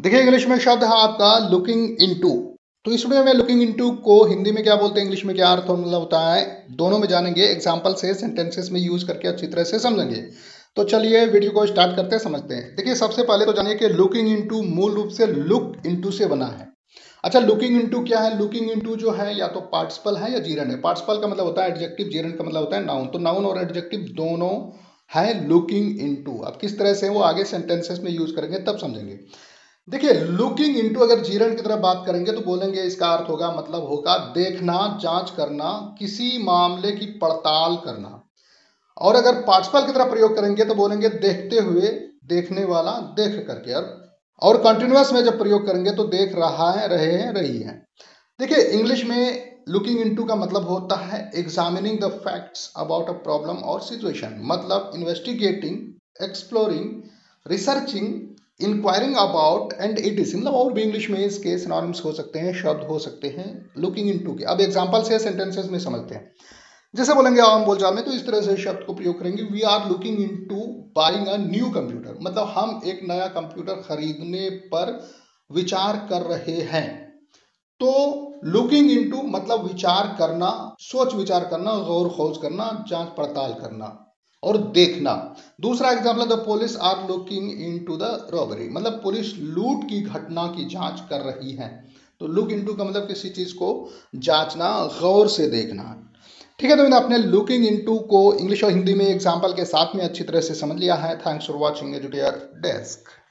देखिए इंग्लिश में शब्द है आपका लुकिंग इनटू। तो इस वीडियो में लुकिंग इनटू को हिंदी में क्या बोलते हैं, इंग्लिश में क्या अर्थ मतलब होता है, दोनों में जानेंगे। एग्जांपल से सेंटेंसेस में यूज करके अच्छी तरह से समझेंगे। तो चलिए वीडियो को स्टार्ट करते हैं, समझते हैं। देखिए सबसे पहले तो जानिए कि लुकिंग इनटू मूल रूप से लुक इनटू से बना है। अच्छा, लुकिंग इनटू क्या है? लुकिंग इनटू जो है या तो पार्टिसिपल है या जीरन है। पार्टिसिपल का मतलब होता है एडजेक्टिव, जीरन का मतलब होता है नाउन। तो नाउन और एडजेक्टिव दोनों है लुकिंग इनटू। अब किस तरह से वो आगे सेंटेंसेस में यूज करेंगे तब समझेंगे। देखिए लुकिंग इनटू अगर जीरण की तरफ बात करेंगे तो बोलेंगे इसका अर्थ होगा, मतलब होगा देखना, जांच करना, किसी मामले की पड़ताल करना। और अगर पार्टिसिपल की तरफ प्रयोग करेंगे तो बोलेंगे देखते हुए, देखने वाला, देख करके। और कंटिन्यूअस में जब प्रयोग करेंगे तो देख रहा है, रहे हैं, रही है। देखिए इंग्लिश में लुकिंग इनटू का मतलब होता है examining the facts about a problem और सिचुएशन। मतलब investigating, exploring, researching, inquiring about and it is. मतलब और भी इंग्लिश में इसके सिनोनिम्स हो सकते हैं, शब्द हो सकते हैं लुकिंग इनटू के। अब एग्जांपल से सेंटेंसेस में समझते हैं। जैसे बोलेंगे आम बोलचाल में तो इस तरह से शब्द को प्रयोग करेंगे, we are looking into buying a new computer. मतलब हम एक नया कंप्यूटर खरीदने पर विचार कर रहे हैं। तो लुकिंग इनटू मतलब विचार करना, सोच विचार करना, गौर खोज करना, जांच पड़ताल करना और देखना। दूसरा example, the police are looking into the robbery. मतलब पुलिस लूट की घटना की जांच कर रही है। तो लुक इनटू का मतलब किसी चीज को जांचना, गौर से देखना। ठीक है, तो मैंने अपने लुकिंग इनटू को इंग्लिश और हिंदी में एग्जाम्पल के साथ में अच्छी तरह से समझ लिया है। Thanks for watching Educare desk.